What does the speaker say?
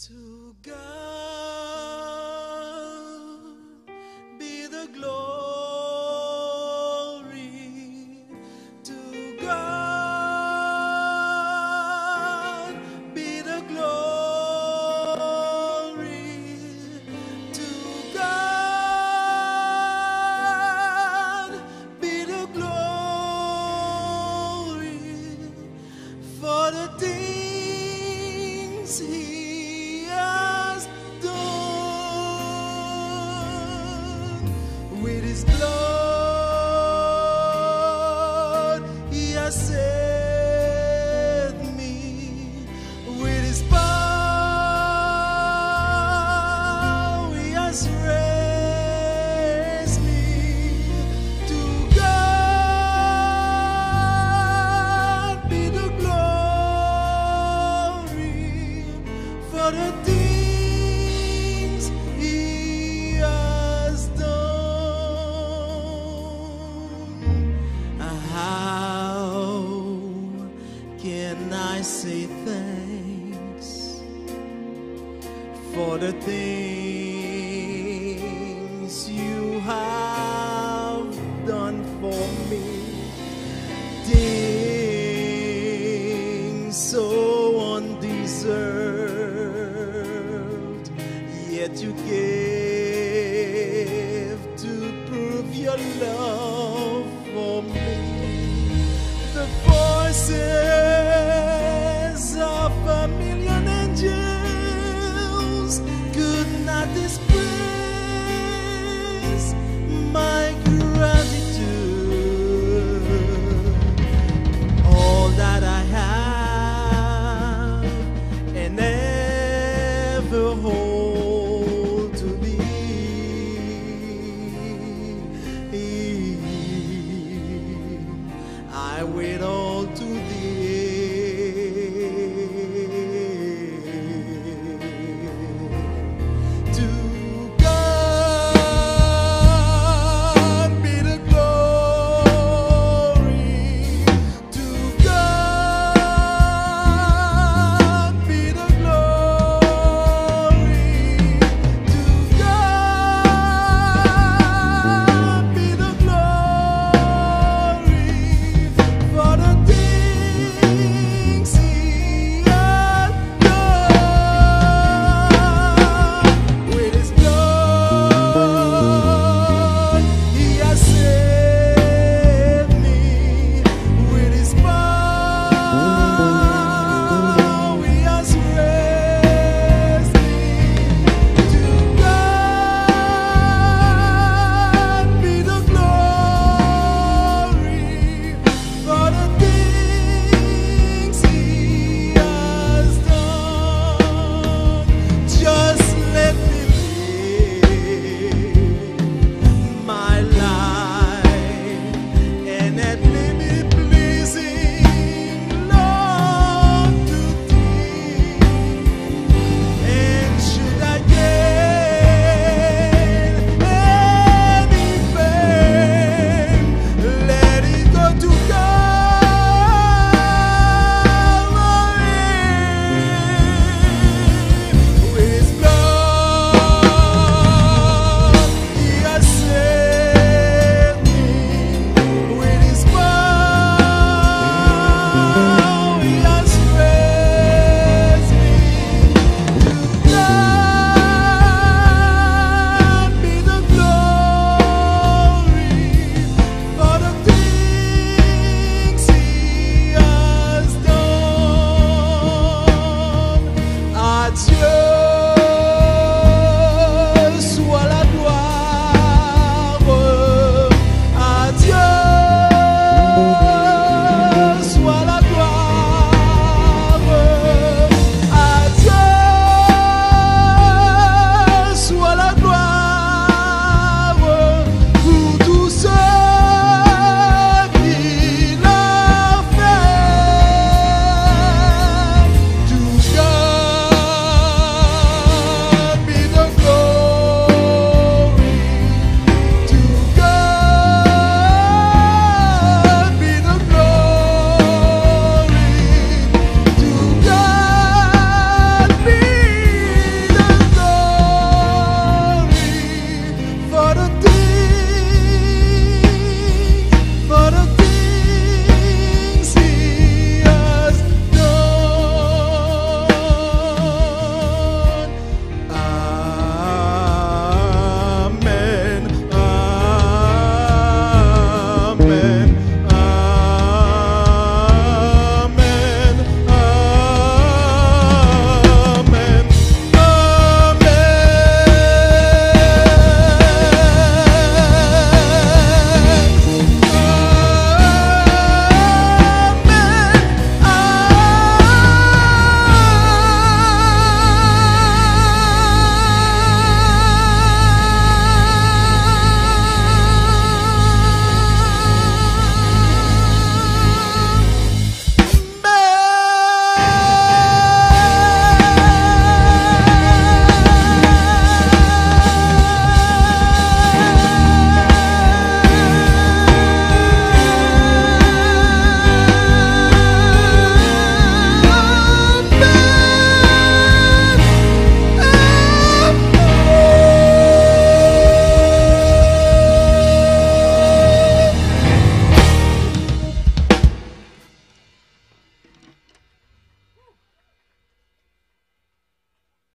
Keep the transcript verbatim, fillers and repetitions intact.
To God be the glory. To God be the glory. To God be the glory for the things He has done. With His blood He has saved me. With His power He has raised me. To God be the glory for the things He has done. How can I say thanks for the things You have done for me? Things so undeserved, yet You gave to prove Your love for me. The voices